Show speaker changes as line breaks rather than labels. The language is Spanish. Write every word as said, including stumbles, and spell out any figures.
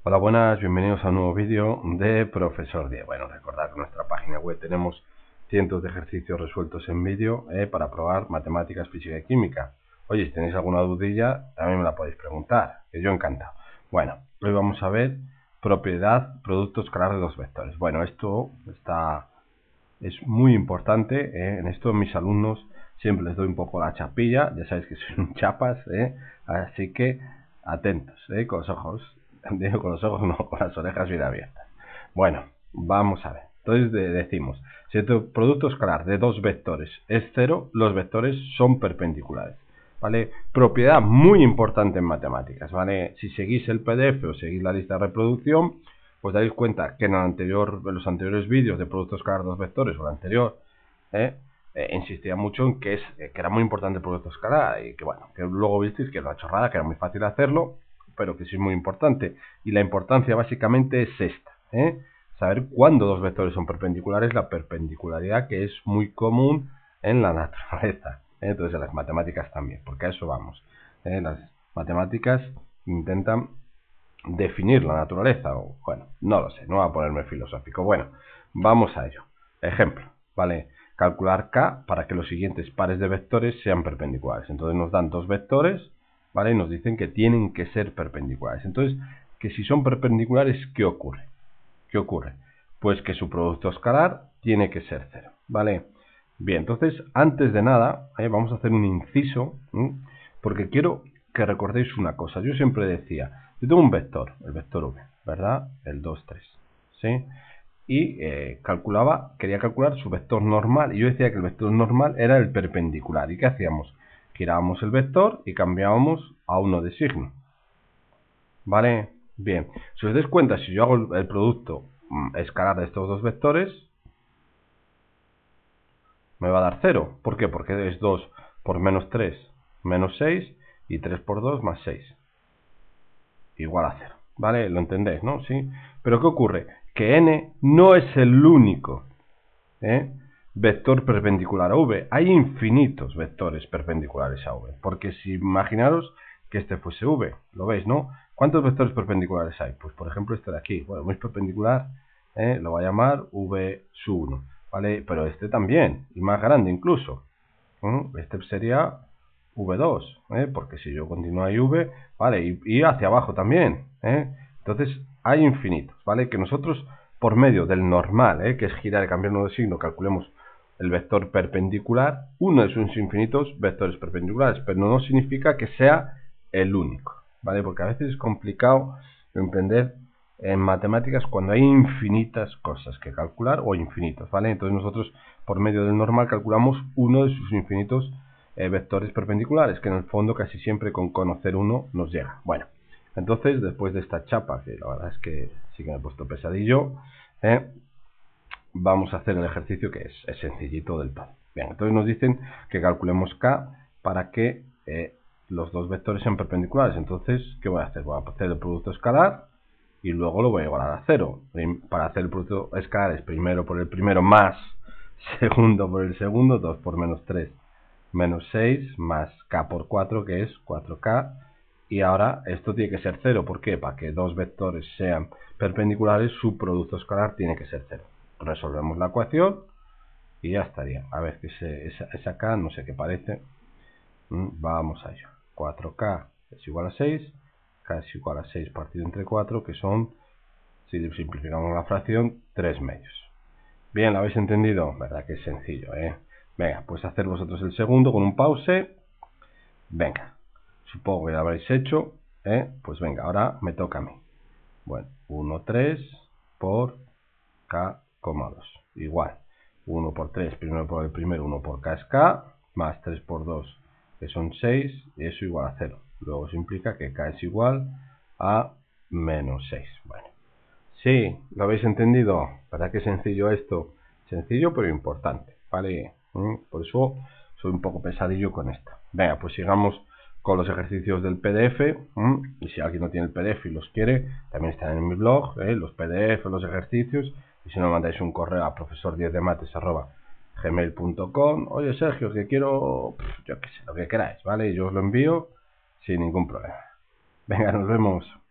Hola, buenas, bienvenidos a un nuevo vídeo de Profesor diez. Bueno, recordad que en nuestra página web tenemos cientos de ejercicios resueltos en vídeo eh, para probar matemáticas, física y química. Oye, si tenéis alguna dudilla, también me la podéis preguntar, que yo encantado. Bueno, hoy vamos a ver propiedad producto escalar de dos vectores. Bueno, esto está es muy importante, eh, en esto mis alumnos siempre les doy un poco la chapilla, ya sabéis que soy un chapas, eh, así que atentos, eh, con los ojos, digo con los ojos, no, con las orejas bien abiertas. Bueno, vamos a ver. Entonces de, decimos, si el producto escalar de dos vectores es cero, los vectores son perpendiculares. ¿Vale? Propiedad muy importante en matemáticas, ¿vale? Si seguís el P D F o seguís la lista de reproducción, pues daréis cuenta que en, el anterior, en los anteriores vídeos de productos escalar de dos vectores o el anterior, eh, eh, insistía mucho en que, es, eh, que era muy importante el producto escalar y que bueno, que luego visteis que era una chorrada, que era muy fácil hacerlo, pero que sí es muy importante. Y la importancia básicamente es esta, ¿eh? Saber cuándo dos vectores son perpendiculares, la perpendicularidad que es muy común en la naturaleza, ¿eh? Entonces en las matemáticas también, porque a eso vamos, ¿eh? Las matemáticas intentan definir la naturaleza, o bueno, no lo sé, no voy a ponerme filosófico. Bueno, vamos a ello. Ejemplo, ¿vale? Calcular K para que los siguientes pares de vectores sean perpendiculares. Entonces nos dan dos vectores, ¿vale? Y nos dicen que tienen que ser perpendiculares. Entonces, que si son perpendiculares, ¿qué ocurre? ¿Qué ocurre? Pues que su producto escalar tiene que ser cero, ¿vale? Bien, entonces, antes de nada, ¿eh? vamos a hacer un inciso, ¿eh? porque quiero que recordéis una cosa. Yo siempre decía, yo tengo un vector, el vector V, ¿verdad? El dos, tres, ¿sí? Y eh, calculaba, quería calcular su vector normal, y yo decía que el vector normal era el perpendicular. ¿Y qué hacíamos? Girábamos el vector y cambiábamos a uno de signo, ¿vale? Bien, si os dais cuenta, si yo hago el, el producto mm, escalar de estos dos vectores, me va a dar cero. ¿Por qué? Porque es dos por menos tres, menos seis, y tres por dos más seis. Igual a cero, ¿vale? Lo entendéis, ¿no? Sí. Pero ¿qué ocurre? Que n no es el único ¿eh? vector perpendicular a v. Hay infinitos vectores perpendiculares a v. Porque si imaginaros que este fuese v, ¿lo veis, no? ¿Cuántos vectores perpendiculares hay? Pues por ejemplo este de aquí. Bueno, muy perpendicular, ¿eh? Lo voy a llamar v sub uno, ¿vale? Pero este también, y más grande incluso. ¿eh? Este sería v dos, ¿eh? Porque si yo continúo ahí v, vale, y, y hacia abajo también, ¿eh? Entonces hay infinitos, ¿vale? Que nosotros por medio del normal, ¿eh? que es girar y cambiar uno de signo, calculemos el vector perpendicular, uno de sus infinitos vectores perpendiculares, pero no significa que sea el único, ¿vale? Porque a veces es complicado entender en matemáticas cuando hay infinitas cosas que calcular o infinitos, ¿vale? Entonces nosotros por medio del normal calculamos uno de sus infinitos eh, vectores perpendiculares, que en el fondo casi siempre con conocer uno nos llega. Bueno, entonces después de esta chapa, que la verdad es que sí que me he puesto pesadillo, ¿eh? vamos a hacer el ejercicio que es, es sencillito del todo. Bien, entonces nos dicen que calculemos K para que eh, los dos vectores sean perpendiculares. Entonces, ¿qué voy a hacer? Voy a hacer el producto escalar y luego lo voy a igualar a cero. Para hacer el producto escalar es primero por el primero más segundo por el segundo, dos por menos tres, menos seis, más K por cuatro, que es cuatro K. Y ahora esto tiene que ser cero. ¿Por qué? Para que dos vectores sean perpendiculares, su producto escalar tiene que ser cero. Resolvemos la ecuación y ya estaría. A ver, que se, esa, esa K no sé qué parece. Vamos a ello. cuatro K es igual a seis. K es igual a seis partido entre cuatro, que son, si simplificamos la fracción, tres medios. Bien, ¿lo habéis entendido? Verdad que es sencillo, ¿eh? Venga, pues hacer vosotros el segundo con un pause. Venga, supongo que lo habréis hecho, ¿eh? Pues venga, ahora me toca a mí. Bueno, uno, tres por K, dos. Igual, uno por tres, primero por el primero, uno por K es K, más tres por dos, que son seis, y eso igual a cero. Luego eso implica que K es igual a menos seis. Bueno, sí, ¿lo habéis entendido? ¿Verdad que sencillo esto? Sencillo pero importante, ¿vale? ¿Mm? Por eso soy un poco pesadillo con esto. Venga, pues sigamos con los ejercicios del P D F. ¿Mm? Y si alguien no tiene el P D F y los quiere, también están en mi blog, ¿eh? Los P D F, los ejercicios. Y si no, mandáis un correo a profesor diez de mates arroba gmail punto com. Oye, Sergio, que quiero, yo qué sé, lo que queráis, ¿vale? Y yo os lo envío sin ningún problema. Venga, nos vemos.